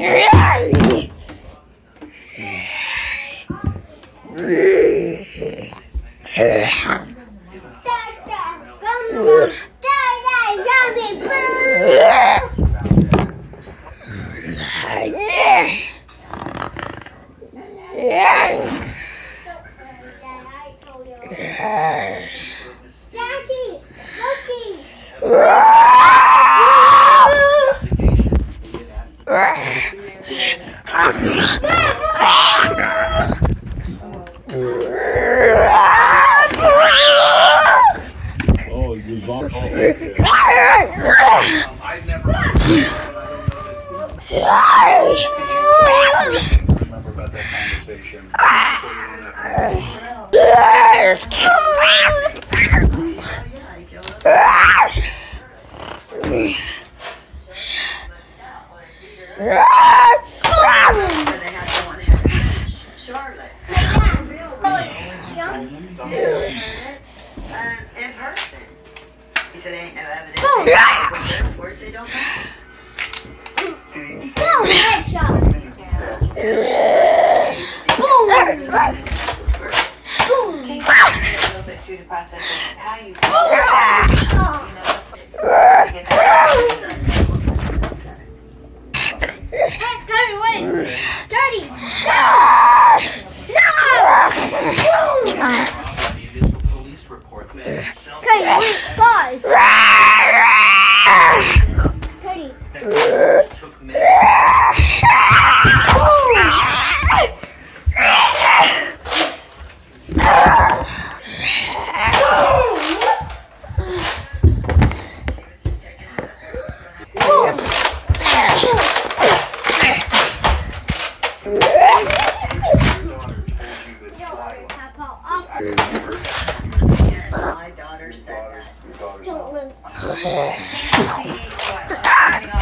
Remember about that conversation. In person. He said, ain't no evidence. Of course, they don't know. Boom! Headshot! Cody, wait! Cody! Cody, wait, guys! Cody! My daughter said that. Don't listen.